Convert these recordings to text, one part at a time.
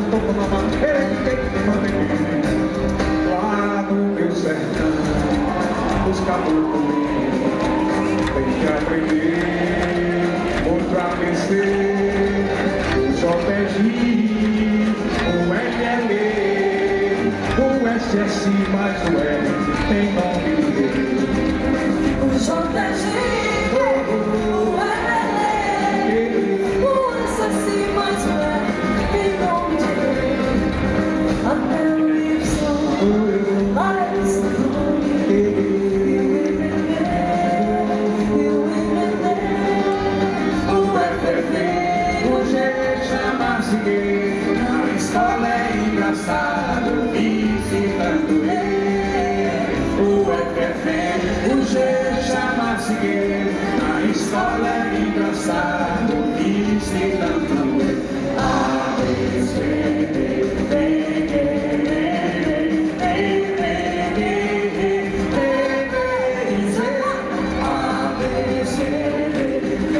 Lá no meu sertão, os caboclos tem que aprender outra vencer. O solfeginho, o LL, o SS mais o L tem nome dele. O solfeginho, o LL, o SS mais o L tem nome dele. Até o Y, mais o A escola é engraçado, ensinando ele. O FF, o G chama-se gay. A escola é engraçado, ensinando ele. A, B, C, D, D, D, D, Z. A, B, C, D, D,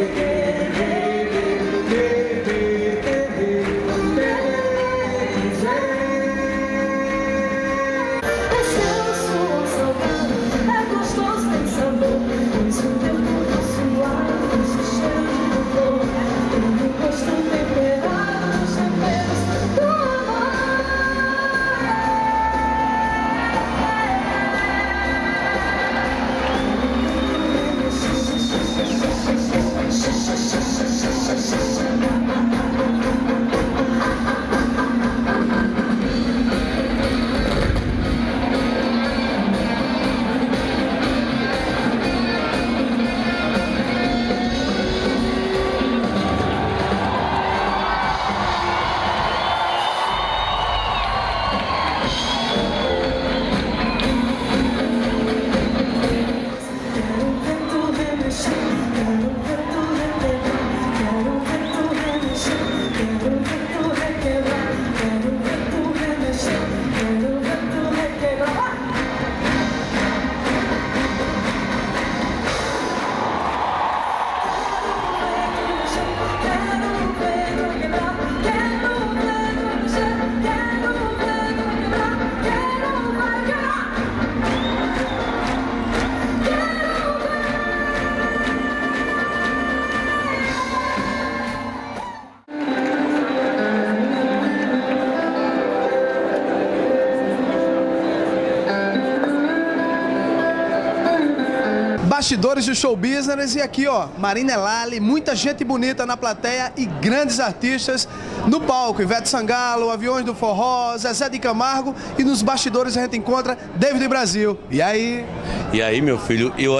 Bastidores do show business, e aqui ó, Marina Elali, muita gente bonita na plateia e grandes artistas no palco. Ivete Sangalo, Aviões do Forró, Zezé de Camargo, e nos bastidores a gente encontra David Brasil. E aí? E aí, meu filho, eu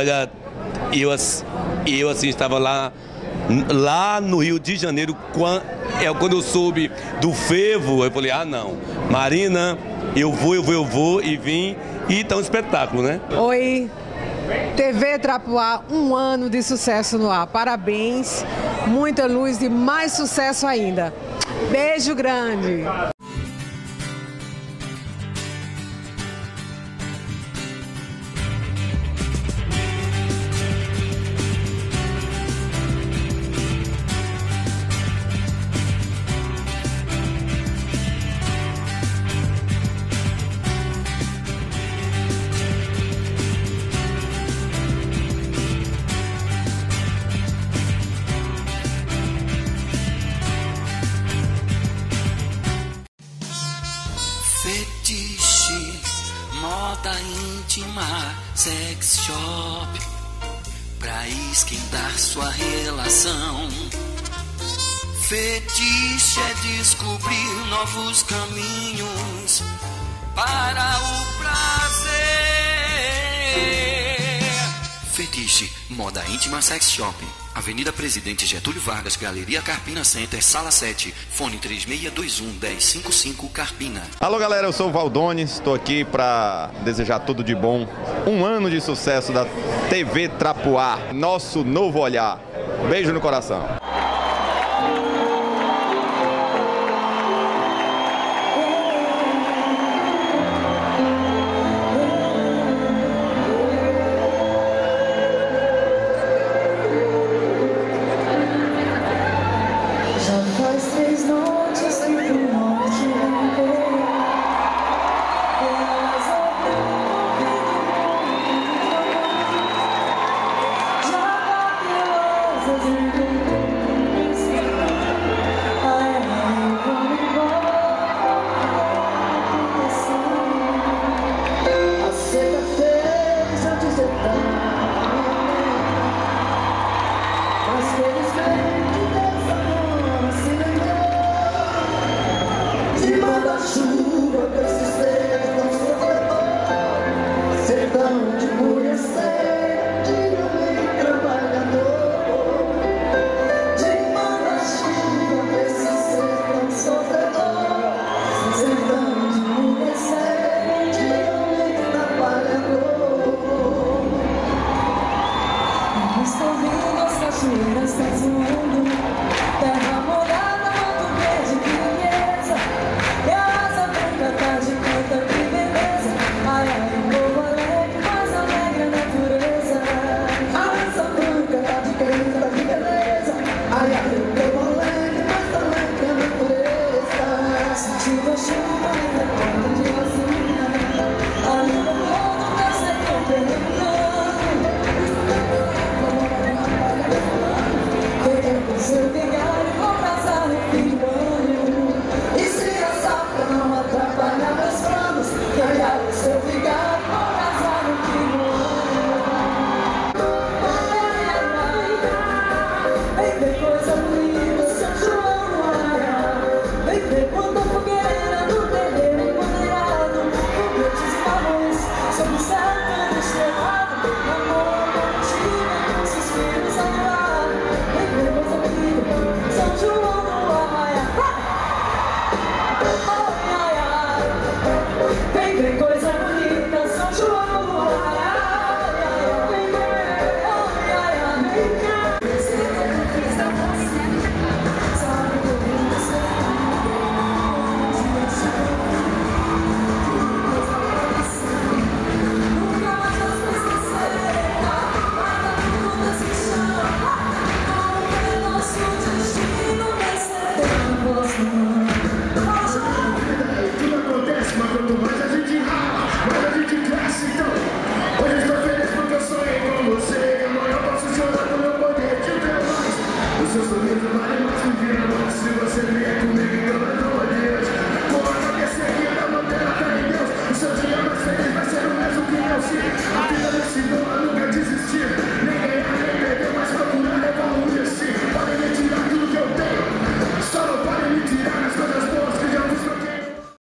assim estava lá no Rio de Janeiro, quando eu soube do fervo, eu falei, ah não, Marina, eu vou e vim, e tá um espetáculo, né? Oi, TV Trapoá, 1 ano de sucesso no ar. Parabéns, muita luz e mais sucesso ainda. Beijo grande. Fetiche, moda íntima, sex shop, pra esquentar sua relação. Fetiche é descobrir novos caminhos para o prazer. Fetiche, moda íntima, sex shop. Avenida Presidente Getúlio Vargas, Galeria Carpina Center, Sala 7, fone 3621-1055, Carpina. Alô galera, eu sou o Valdones, estou aqui para desejar tudo de bom. 1 ano de sucesso da TV Trapoá, nosso novo olhar. Beijo no coração.